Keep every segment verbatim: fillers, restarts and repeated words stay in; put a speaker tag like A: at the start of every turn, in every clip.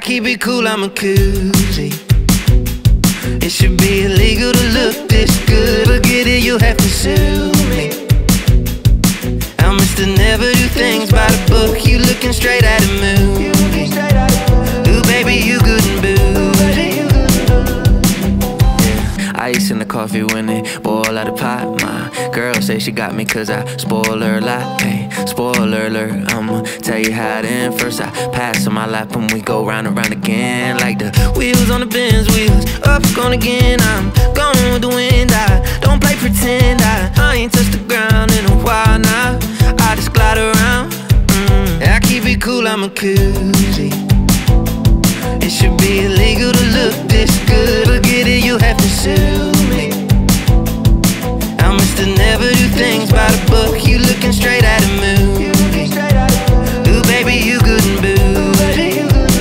A: keep it cool, I'm a Koozie. It should be illegal to look this good. Forget it, you'll have to sue me. I'm Mister Never Do Things by the book. You looking straight at a movie. Ooh, baby, you good and bougie. Yeah, ice in the coffee when it boil out the pot. My girl say she got me cause I spoil her a lot. Hey, spoiler alert, I'ma tell you how it end. First I pass on my lap and we go round and round again. Like the wheels on the Benz, wheels up, gone again. I'm going with the wind, I don't play pretend. I, I ain't touched the ground in a while now. I just glide around, mm. I keep it cool, I'm a Koozie. It should be illegal to look this good. Forget it, you'll have to sue me. I'm Mister Never Do Things by the book. You looking straight at a movie. Ooh, baby, you good and bougie.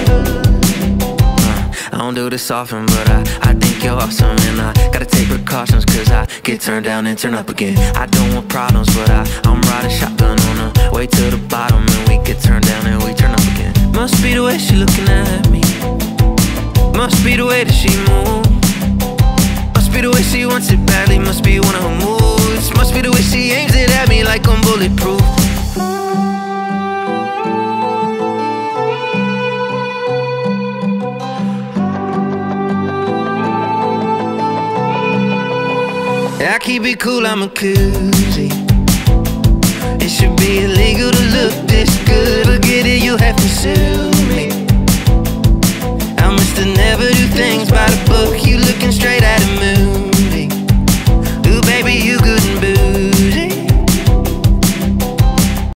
A: uh, I don't do this often, but I, I think you're awesome. And I gotta take precautions cause I get turned down and turn up again. I don't want problems, but I, I'm riding shotgun on the way to the bottom. And we get turned down and we turn up again. Must be the way she looking at me. Must be the way that she moves. Must be the way she wants it badly. Must be one of her moves. Must be the way she aims it at me like I'm bulletproof. I keep it cool, I'm a Koozie. It should be illegal to look this good. Forget it, you'll have to sue me. I'm Mister Never Do Things by the book. You looking straight at me.